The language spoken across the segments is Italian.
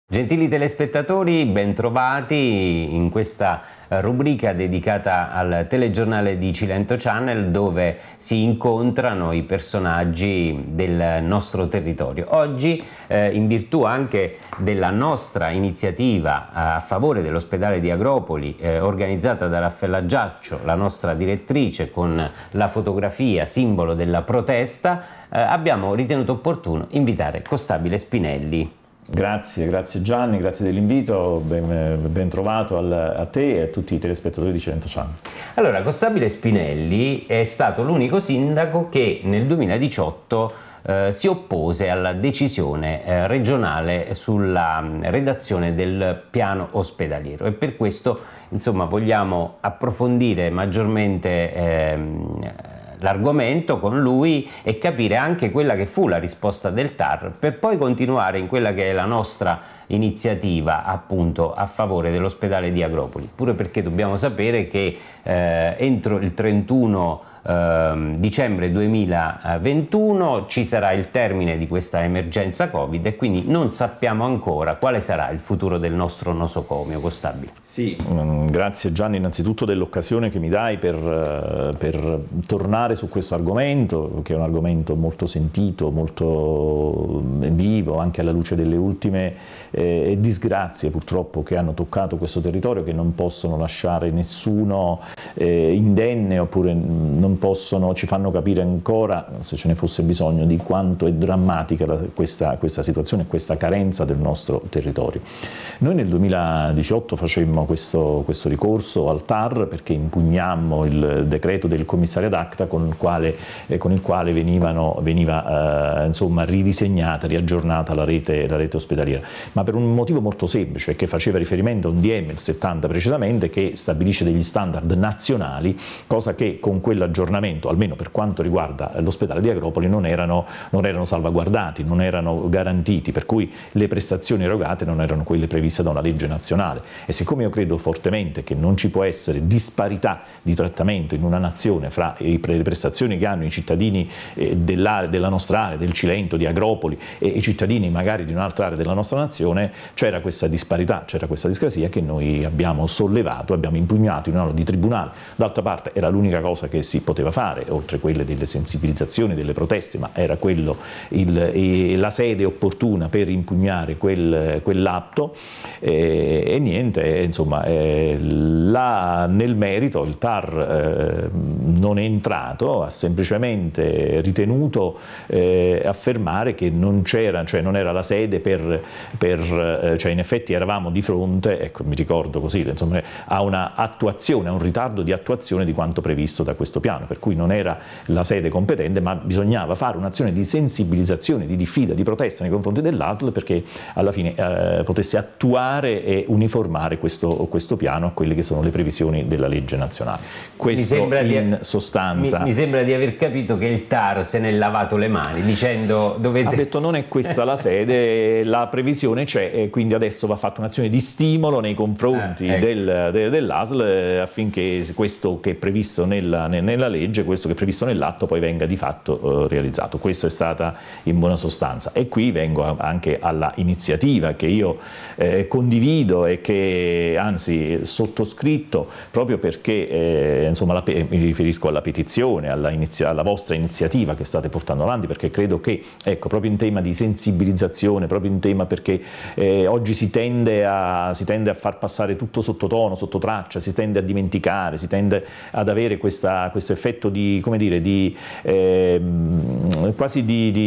Gentili telespettatori, bentrovati in questa rubrica dedicata al telegiornale di Cilento Channel, dove si incontrano i personaggi del nostro territorio. Oggi, in virtù anche della nostra iniziativa a favore dell'ospedale di Agropoli, organizzata da Raffaella Giaccio, la nostra direttrice, con la fotografia simbolo della protesta, abbiamo ritenuto opportuno invitare Costabile Spinelli. Grazie Gianni, grazie dell'invito, ben trovato a te e a tutti i telespettatori di Cilento Channel. Allora, Costabile Spinelli è stato l'unico sindaco che nel 2018 si oppose alla decisione regionale sulla redazione del piano ospedaliero, e per questo insomma vogliamo approfondire maggiormente l'argomento con lui e capire anche quella che fu la risposta del TAR, per poi continuare in quella che è la nostra iniziativa appunto a favore dell'ospedale di Agropoli, pure perché dobbiamo sapere che entro il 31 dicembre 2021 ci sarà il termine di questa emergenza Covid e quindi non sappiamo ancora quale sarà il futuro del nostro nosocomio. Costabile. Sì, grazie Gianni innanzitutto dell'occasione che mi dai per tornare su questo argomento, che è un argomento molto sentito, molto vivo, anche alla luce delle ultime disgrazie purtroppo che hanno toccato questo territorio, che non possono lasciare nessuno indenne, oppure non possono, ci fanno capire ancora, se ce ne fosse bisogno, di quanto è drammatica questa situazione e questa carenza del nostro territorio. Noi nel 2018 facemmo questo ricorso al TAR perché impugnammo il decreto del commissario ad acta con il quale veniva insomma ridisegnata, riaggiornata la rete ospedaliera, ma per un motivo molto semplice, che faceva riferimento a un DM, il 70 precisamente, che stabilisce degli standard nazionali, cosa che con quell'aggiornamento, almeno per quanto riguarda l'ospedale di Agropoli, non erano salvaguardati, non erano garantiti, per cui le prestazioni erogate non erano quelle previste da una legge nazionale. E siccome io credo fortemente che non ci può essere disparità di trattamento in una nazione fra le prestazioni che hanno i cittadini della nostra area, del Cilento, di Agropoli, e i cittadini magari di un'altra area della nostra nazione, c'era questa disparità, c'era questa discrasia che noi abbiamo sollevato, abbiamo impugnato in un'aula di tribunale. D'altra parte era l'unica cosa che si poteva fare, oltre quelle delle sensibilizzazioni, delle proteste, ma era quello la sede opportuna per impugnare quell'atto, e niente, insomma, nel merito il TAR non è entrato, ha semplicemente ritenuto affermare che non c'era, cioè non era la sede cioè in effetti eravamo di fronte, ecco, mi ricordo così, insomma, a una attuazione, a un ritardo di attuazione di quanto previsto da questo piano, per cui non era la sede competente, ma bisognava fare un'azione di sensibilizzazione, di diffida, di protesta nei confronti dell'ASL, perché alla fine potesse attuare e uniformare questo piano a quelle che sono le previsioni della legge nazionale. Questo in sostanza. Mi sembra di aver capito che il TAR se n'è lavato le mani dicendo dovete... Ha detto non è questa la sede, la previsione c'è, e quindi adesso va fatta un'azione di stimolo nei confronti dell'ASL affinché questo che è previsto nella legge, questo che è previsto nell'atto, poi venga di fatto realizzato. Questo è stata in buona sostanza. E qui vengo anche alla iniziativa che io condivido e che anzi sottoscritto, proprio perché insomma mi riferisco alla petizione, alla vostra iniziativa che state portando avanti, perché credo che, ecco, proprio in tema di sensibilizzazione, proprio in tema perché oggi si tende a far passare tutto sottotono, sotto traccia, si tende a dimenticare, si tende ad avere questo effetto di, come dire, quasi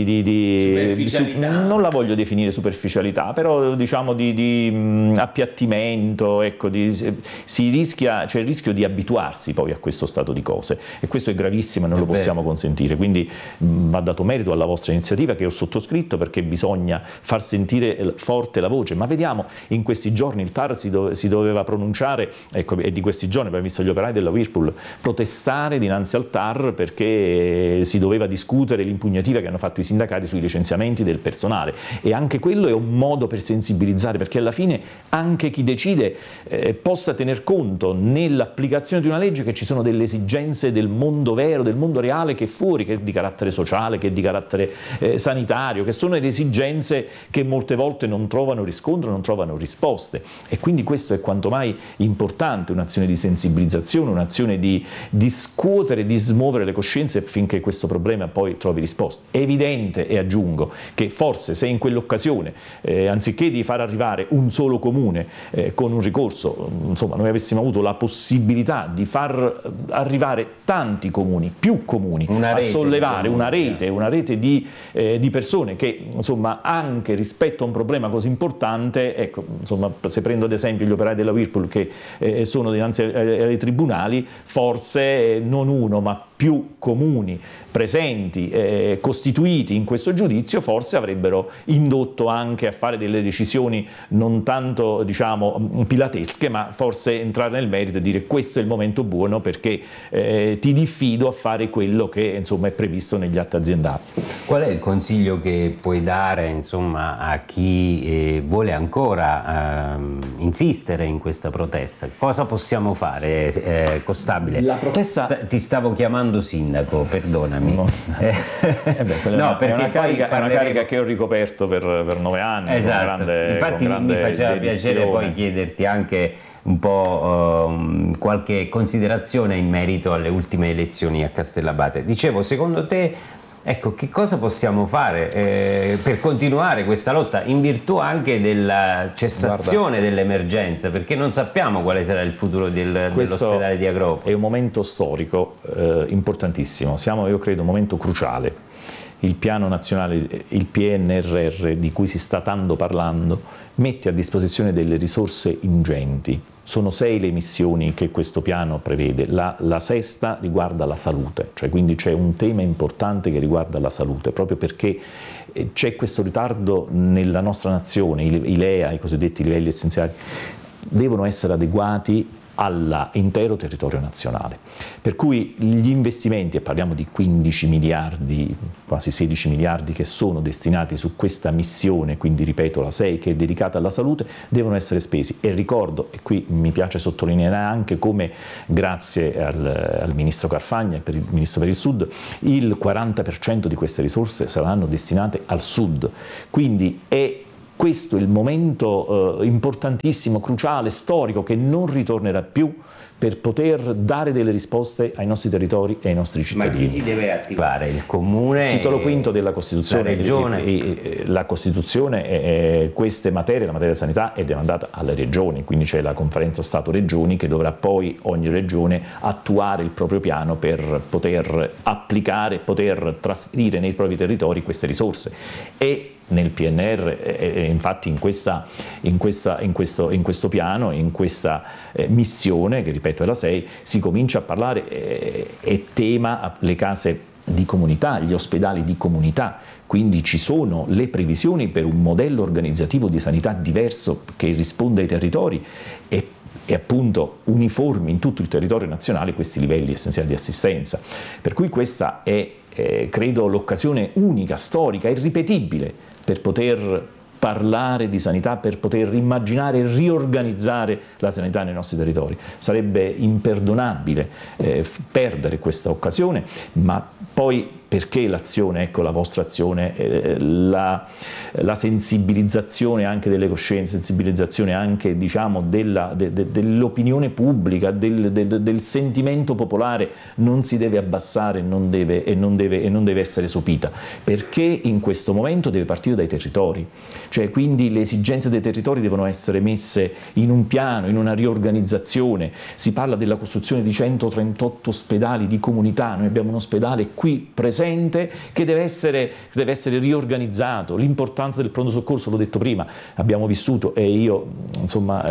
non la voglio definire superficialità, però diciamo di appiattimento, ecco, c'è il rischio di abituarsi poi a questo stato di cose, e questo è gravissimo e non lo possiamo consentire. Quindi va dato merito alla vostra iniziativa, che ho sottoscritto, perché bisogna far sentire forte la voce. Ma vediamo, in questi giorni il TAR si doveva pronunciare, ecco, e di questi giorni abbiamo visto gli operai della Whirlpool protestare dinanzi al TAR perché si doveva discutere l'impugnativa che hanno fatto i sindacati sui licenziamenti del personale, e anche quello è un modo per sensibilizzare, perché alla fine anche chi decide possa tener conto nell'applicazione di una legge che ci sono delle esigenze del mondo vero, del mondo reale, che è fuori, che è di carattere sociale, che è di carattere sanitario, che sono le esigenze che molte volte non trovano riscontro, non trovano risposte, e quindi questo è quanto mai importante, un'azione di sensibilizzazione, un'azione di scuotere, di smuovere le coscienze affinché questo problema poi trovi risposte. È evidente, e aggiungo, che forse se in quell'occasione, anziché di far arrivare un solo comune con un ricorso, insomma, noi avessimo avuto la possibilità di far arrivare tanti comuni, più comuni, a sollevare una rete di persone che, insomma, anche rispetto a un problema così importante, ecco, insomma, se prendo ad esempio gli operai della Whirlpool che sono dinanzi ai tribunali, forse non uno ma più comuni presenti, costituiti in questo giudizio, forse avrebbero indotto anche a fare delle decisioni non tanto, diciamo, pilatesche, ma forse entrare nel merito e dire: questo è il momento buono perché ti diffido a fare quello che, insomma, è previsto negli atti aziendali. Qual è il consiglio che puoi dare, insomma, a chi vuole ancora insistere in questa protesta? Cosa possiamo fare, Costabile? La protesta... Ti stavo chiamando sindaco, perdonami. No, no, perché è una carica che ho ricoperto per 9 anni. Esatto. Infatti mi faceva piacere poi chiederti anche un po' qualche considerazione in merito alle ultime elezioni a Castellabate. Dicevo, secondo te, ecco, che cosa possiamo fare per continuare questa lotta in virtù anche della cessazione dell'emergenza, perché non sappiamo quale sarà il futuro dell'ospedale di Agropoli. È un momento storico importantissimo, siamo, io credo, un momento cruciale. Il piano nazionale, il PNRR, di cui si sta tanto parlando, mette a disposizione delle risorse ingenti. Sono 6 le missioni che questo piano prevede, la sesta riguarda la salute, cioè quindi c'è un tema importante che riguarda la salute, proprio perché c'è questo ritardo nella nostra nazione. I LEA, i cosiddetti livelli essenziali, devono essere adeguati all'intero territorio nazionale. Per cui gli investimenti, e parliamo di 15 miliardi, quasi 16 miliardi che sono destinati su questa missione, quindi ripeto la 6 che è dedicata alla salute, devono essere spesi. E ricordo, e qui mi piace sottolineare anche come, grazie al ministro Carfagna e il ministro per il Sud, il 40% di queste risorse saranno destinate al Sud. Quindi è questo il momento importantissimo, cruciale, storico, che non ritornerà più, per poter dare delle risposte ai nostri territori e ai nostri cittadini. Ma chi si deve attivare? Il Comune? Titolo quinto della Costituzione. La Regione? La Costituzione, queste materie, la materia sanità, è demandata alle regioni, quindi c'è la conferenza Stato-Regioni che dovrà poi ogni regione attuare il proprio piano per poter applicare, poter trasferire nei propri territori queste risorse. E nel PNR, infatti in questo piano, in questa missione, che ripeto è la 6, si comincia a parlare, è tema le case di comunità, gli ospedali di comunità, quindi ci sono le previsioni per un modello organizzativo di sanità diverso che risponde ai territori e appunto uniformi in tutto il territorio nazionale questi livelli essenziali di assistenza. Per cui questa è, credo, l'occasione unica, storica, irripetibile per poter parlare di sanità, per poter immaginare e riorganizzare la sanità nei nostri territori. Sarebbe imperdonabile perdere questa occasione, ma poi perché l'azione, ecco, la vostra azione, la sensibilizzazione anche delle coscienze, sensibilizzazione anche, diciamo, dell'opinione pubblica, del sentimento popolare non si deve abbassare e non deve essere sopita, perché in questo momento deve partire dai territori, cioè quindi le esigenze dei territori devono essere messe in un piano, in una riorganizzazione. Si parla della costruzione di 138 ospedali di comunità, noi abbiamo un ospedale qui presente che deve essere riorganizzato. L'importanza del pronto soccorso, l'ho detto prima, abbiamo vissuto, e io, insomma,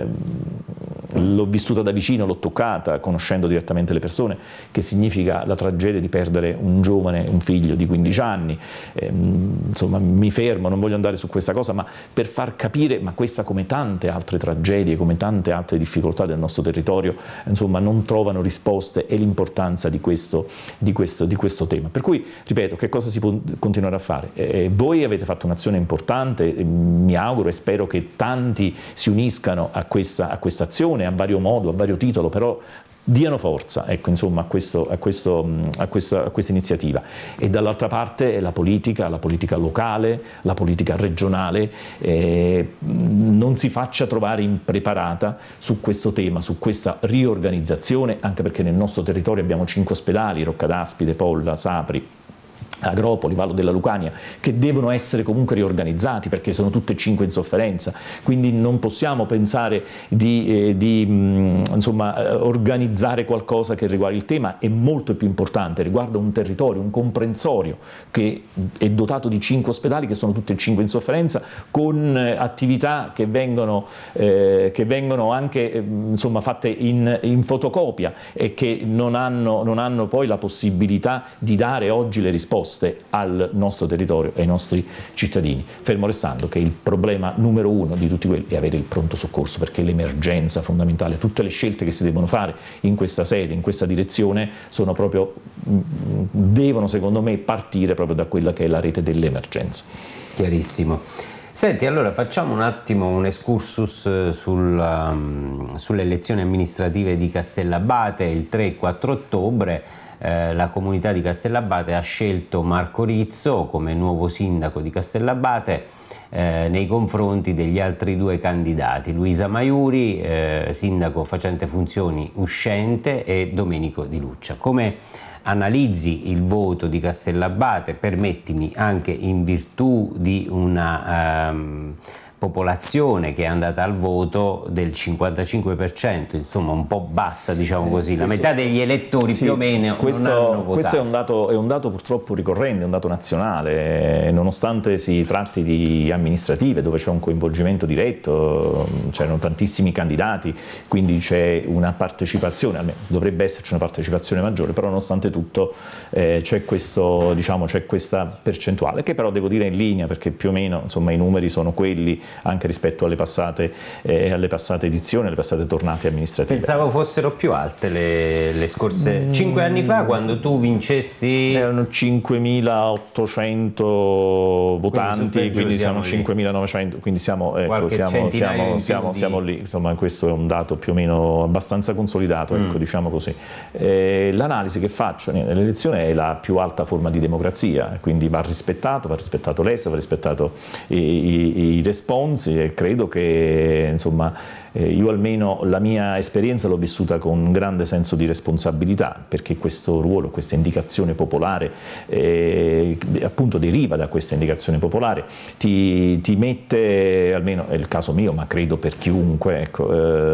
l'ho vissuta da vicino, l'ho toccata, conoscendo direttamente le persone, che significa la tragedia di perdere un giovane, un figlio di 15 anni. Insomma, mi fermo, non voglio andare su questa cosa, ma per far capire, ma questa, come tante altre tragedie, come tante altre difficoltà del nostro territorio, insomma, non trovano risposte, e l'importanza di questo tema. Per cui, ripeto, che cosa si può continuare a fare? Voi avete fatto un'azione importante, mi auguro e spero che tanti si uniscano a questa azione, a vario modo, a vario titolo, però diano forza, ecco, insomma, a questa iniziativa. E dall'altra parte la politica locale, la politica regionale non si faccia trovare impreparata su questo tema, su questa riorganizzazione, anche perché nel nostro territorio abbiamo 5 ospedali, Roccadaspide, Polla, Sapri, Agropoli, Vallo della Lucania, che devono essere comunque riorganizzati perché sono tutte e 5 in sofferenza, quindi non possiamo pensare di organizzare qualcosa che riguarda il tema. È molto più importante, riguarda un territorio, un comprensorio che è dotato di 5 ospedali che sono tutte e 5 in sofferenza, con attività che vengono anche fatte in fotocopia e che non hanno poi la possibilità di dare oggi le risposte al nostro territorio e ai nostri cittadini, fermo restando che il problema numero 1 di tutti quelli è avere il pronto soccorso, perché l'emergenza fondamentale, tutte le scelte che si devono fare in questa sede, in questa direzione, devono secondo me partire proprio da quella che è la rete dell'emergenza. Chiarissimo. Senti, allora facciamo un attimo un excursus sulle elezioni amministrative di Castellabate. Il 3 e 4 ottobre la comunità di Castellabate ha scelto Marco Rizzo come nuovo sindaco di Castellabate nei confronti degli altri 2 candidati, Luisa Maiuri, sindaco facente funzioni uscente, e Domenico Di Luccia. Come analizzi il voto di Castellabate, permettimi, anche in virtù di una popolazione che è andata al voto del 55%, insomma un po' bassa, diciamo così, la metà degli elettori più o meno non hanno votato. Questo è un dato purtroppo ricorrente, è un dato nazionale, nonostante si tratti di amministrative dove c'è un coinvolgimento diretto, c'erano tantissimi candidati, quindi c'è una partecipazione, almeno dovrebbe esserci una partecipazione maggiore, però nonostante tutto c'è questa percentuale, che però devo dire in linea, perché più o meno insomma i numeri sono quelli anche rispetto alle passate edizioni, alle passate tornate amministrative. Pensavo fossero più alte le scorse 5 anni fa, quando tu vincesti. Erano 5.800 votanti, quindi siamo 5.900, quindi siamo lì, insomma questo è un dato più o meno abbastanza consolidato, ecco, diciamo così. L'analisi che faccio nell'elezione è la più alta forma di democrazia, quindi va rispettato l'esito, va rispettato i responsi, e credo che insomma io almeno la mia esperienza l'ho vissuta con un grande senso di responsabilità, perché questo ruolo, questa indicazione popolare appunto deriva da questa indicazione popolare, ti mette, almeno è il caso mio, ma credo per chiunque, ecco,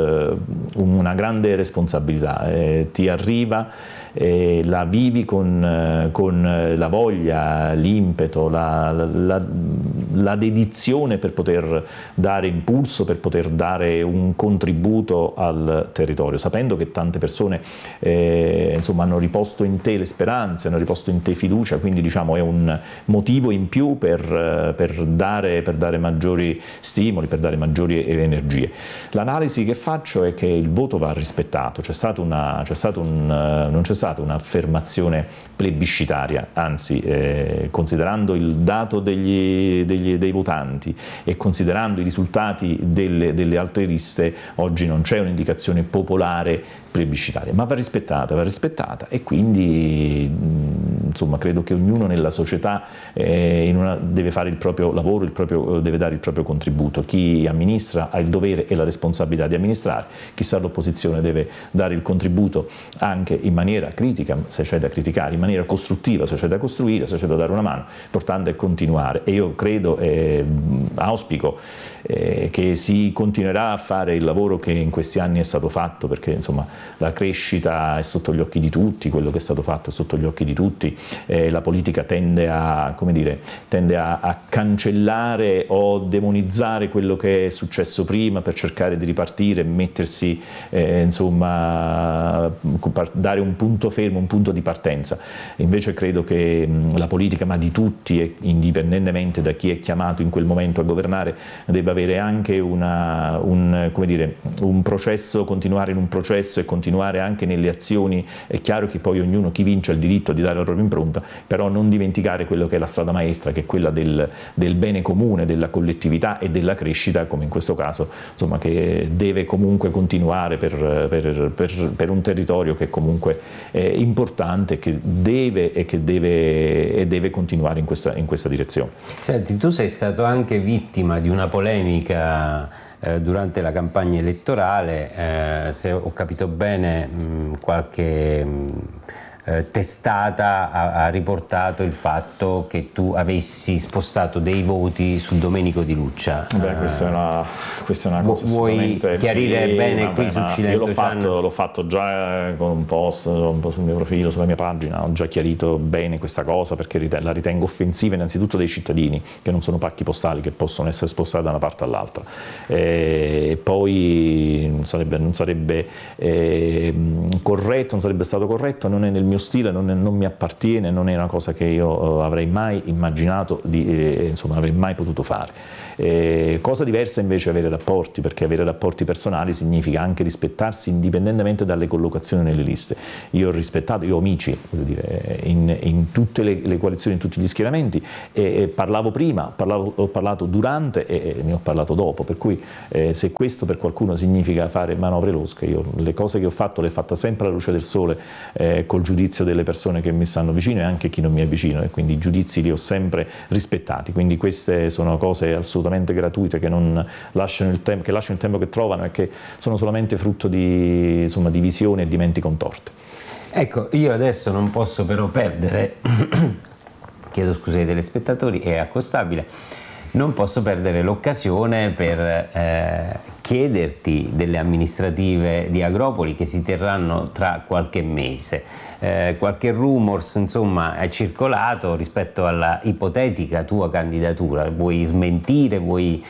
una grande responsabilità, ti arriva, la vivi con la voglia, l'impeto, la dedizione per poter dare impulso, per poter dare un contributo al territorio, sapendo che tante persone hanno riposto in te le speranze, hanno riposto in te fiducia, quindi diciamo è un motivo in più per dare maggiori stimoli, per dare maggiori energie. L'analisi che faccio è che il voto va rispettato, non c'è stata un'affermazione plebiscitaria, anzi considerando il dato dei votanti e considerando i risultati delle altre liste, oggi non c'è un'indicazione popolare plebiscitaria, ma va rispettata, e quindi insomma credo che ognuno nella società deve fare il proprio lavoro, deve dare il proprio contributo. Chi amministra ha il dovere e la responsabilità di amministrare, chi sta all'opposizione deve dare il contributo anche in maniera critica, se c'è da criticare, in maniera costruttiva, se c'è da costruire, se c'è da dare una mano. L'importante è continuare, e io credo auspico che si continuerà a fare il lavoro che in questi anni è stato fatto, perché insomma la crescita è sotto gli occhi di tutti, quello che è stato fatto è sotto gli occhi di tutti, la politica tende a cancellare o demonizzare quello che è successo prima per cercare di ripartire, mettersi dare un punto fermo, un punto di partenza. Invece credo che la politica, ma di tutti, indipendentemente da chi è chiamato in quel momento a governare, debba avere anche un processo, continuare in un processo e continuare anche nelle azioni. È chiaro che poi chi vince ha il diritto di dare il proprio impronta, però non dimenticare quello che è la strada maestra, che è quella del bene comune, della collettività e della crescita, come in questo caso, insomma, che deve comunque continuare per un territorio che comunque è importante, che deve continuare in questa direzione. Senti, tu sei stato anche vittima di una polemica durante la campagna elettorale, se ho capito bene qualche testata ha riportato il fatto che tu avessi spostato dei voti su Domenico Di Luccia. Beh, questa è una cosa vuoi chiarire bene qui su Cilento Channel? Io l'ho fatto già con un post un po' sul mio profilo, sulla mia pagina, ho già chiarito bene questa cosa, perché la ritengo offensiva innanzitutto dei cittadini, che non sono pacchi postali che possono essere spostati da una parte all'altra, e poi non sarebbe corretto, non sarebbe stato corretto, non è nel mio stile, non mi appartiene, non è una cosa che io avrei mai immaginato insomma, avrei mai potuto fare. Cosa diversa invece è avere rapporti, perché avere rapporti personali significa anche rispettarsi indipendentemente dalle collocazioni nelle liste. Io ho amici, voglio dire, in tutte le coalizioni, in tutti gli schieramenti, e parlavo prima, ho parlato durante e ne ho parlato dopo, per cui se questo per qualcuno significa fare manovre losche, io le cose che ho fatto le ho fatte sempre alla luce del sole, col giudizio delle persone che mi stanno vicino e anche chi non mi è vicino, e quindi i giudizi li ho sempre rispettati. Quindi queste sono cose assolutamente gratuite, che non lasciano il tempo, che trovano, e che sono solamente frutto di visioni e di menti contorte. Ecco, io adesso non posso però perdere, chiedo scusa ai telespettatori, è accostabile, non posso perdere l'occasione per chiederti delle amministrative di Agropoli che si terranno tra qualche mese. Qualche rumors insomma è circolato rispetto alla ipotetica tua candidatura. Vuoi smentire, vuoi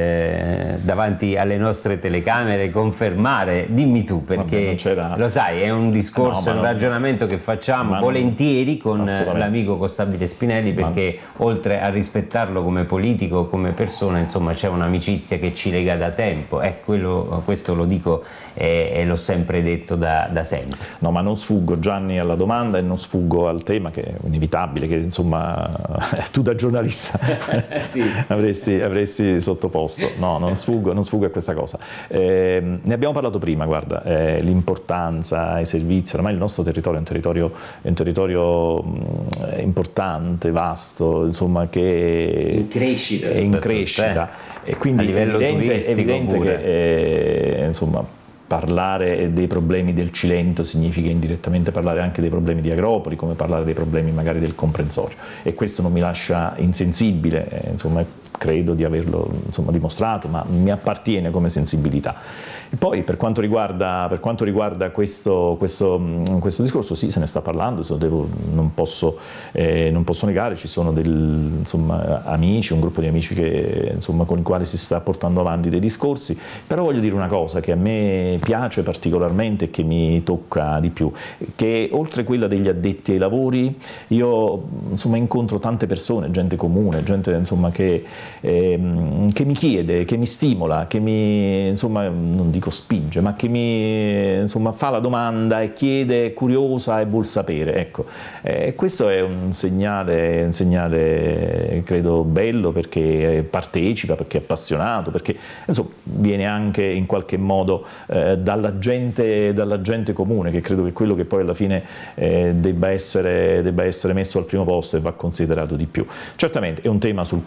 davanti alle nostre telecamere confermare? Dimmi tu, perché lo sai, è un discorso, un ragionamento che facciamo volentieri con l'amico Costabile Spinelli, perché oltre a rispettarlo come politico, come persona, insomma c'è un'amicizia che ci lega da tempo, questo lo dico e l'ho sempre detto da sempre. No, ma non sfuggo, Gianni, alla domanda, e non sfuggo al tema, che è inevitabile, che insomma tu da giornalista sì. avresti sottoposto. No, non sfuggo a questa cosa. Ne abbiamo parlato prima, guarda, l'importanza, i servizi. Ormai il nostro territorio è un territorio importante, vasto, insomma, che è in crescita, e quindi a livello turistico è evidente che insomma, parlare dei problemi del Cilento significa indirettamente parlare anche dei problemi di Agropoli, come parlare dei problemi magari del comprensorio, e questo non mi lascia insensibile, insomma, credo di averlo dimostrato, ma mi appartiene come sensibilità. E poi per quanto riguarda questo discorso, sì, se ne sta parlando, non posso negare, ci sono amici, un gruppo di amici con i quali si sta portando avanti dei discorsi, però voglio dire una cosa che a me piace particolarmente e che mi tocca di più, che oltre quella degli addetti ai lavori, io incontro tante persone, gente comune, gente che mi chiede, che mi stimola, che mi non dico spinge, ma che mi fa la domanda e chiede, è curiosa e vuol sapere. Ecco, questo è un segnale credo bello, perché partecipa, perché è appassionato, perché viene anche in qualche modo dalla gente comune, che credo che quello che poi alla fine debba essere messo al primo posto e va considerato di più. Certamente è un tema sul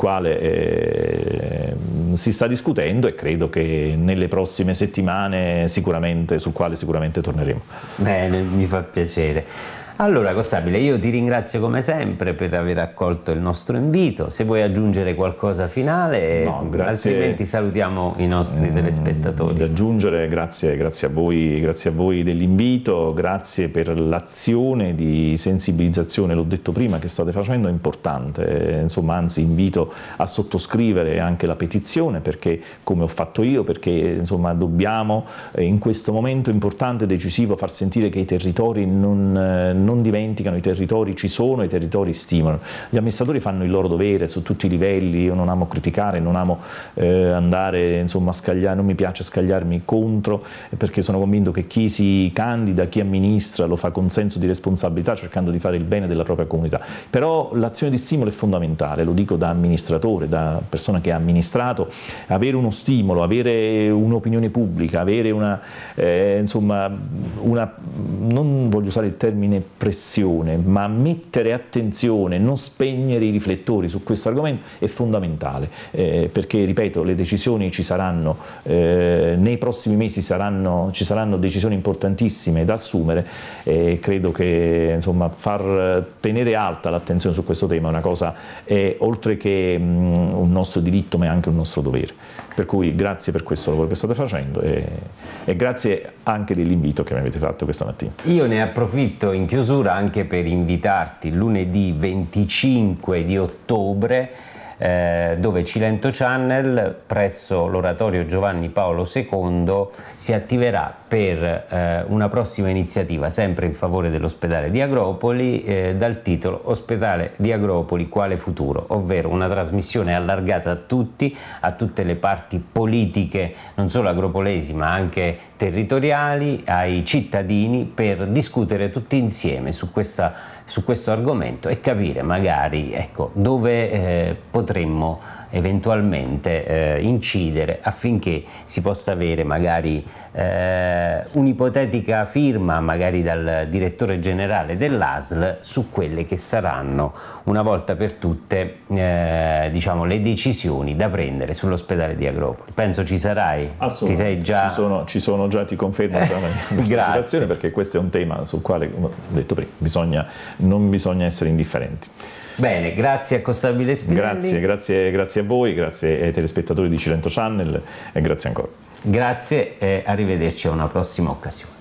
quale si sta discutendo, e credo che nelle prossime settimane sul quale sicuramente torneremo. Bene, mi fa piacere. Allora Costabile, io ti ringrazio come sempre per aver accolto il nostro invito. Se vuoi aggiungere qualcosa finale, no, altrimenti salutiamo i nostri telespettatori. Da aggiungere, grazie a voi dell'invito, grazie per l'azione di sensibilizzazione, l'ho detto prima, che state facendo, è importante, anzi invito a sottoscrivere anche la petizione, perché come ho fatto io, perché dobbiamo in questo momento importante e decisivo far sentire che i territori non non dimenticano, i territori ci sono, i territori stimolano. Gli amministratori fanno il loro dovere su tutti i livelli, io non amo criticare, non amo andare insomma a scagliare, non mi piace scagliarmi contro, perché sono convinto che chi si candida, chi amministra lo fa con senso di responsabilità, cercando di fare il bene della propria comunità. Però l'azione di stimolo è fondamentale, lo dico da amministratore, da persona che ha amministrato. Avere uno stimolo, avere un'opinione pubblica, avere insomma non voglio usare il termine pressione, ma mettere attenzione, non spegnere i riflettori su questo argomento è fondamentale, perché ripeto, le decisioni ci saranno, nei prossimi mesi ci saranno decisioni importantissime da assumere, e credo che insomma far tenere alta l'attenzione su questo tema è una cosa, oltre che un nostro diritto, ma è anche un nostro dovere. Per cui grazie per questo lavoro che state facendo e grazie anche dell'invito che mi avete fatto questa mattina. Io ne approfitto in chiusura anche per invitarti lunedì 25 di ottobre, dove Cilento Channel presso l'oratorio Giovanni Paolo II si attiverà per una prossima iniziativa sempre in favore dell'ospedale di Agropoli, dal titolo Ospedale di Agropoli quale futuro, ovvero una trasmissione allargata a tutti, a tutte le parti politiche, non solo agropolesi ma anche territoriali, ai cittadini, per discutere tutti insieme su questo argomento e capire magari, ecco, dove potremmo eventualmente incidere affinché si possa avere magari un'ipotetica firma magari dal direttore generale dell'ASL su quelle che saranno una volta per tutte diciamo le decisioni da prendere sull'ospedale di Agropoli. Penso ci sarai? Ti sei già... Ci sono già, ti confermo già la mia partecipazione, perché questo è un tema sul quale, come ho detto prima, non bisogna essere indifferenti. Bene, grazie a Costabile Spinelli. Grazie a voi, grazie ai telespettatori di Cilento Channel e grazie ancora. Grazie e arrivederci a una prossima occasione.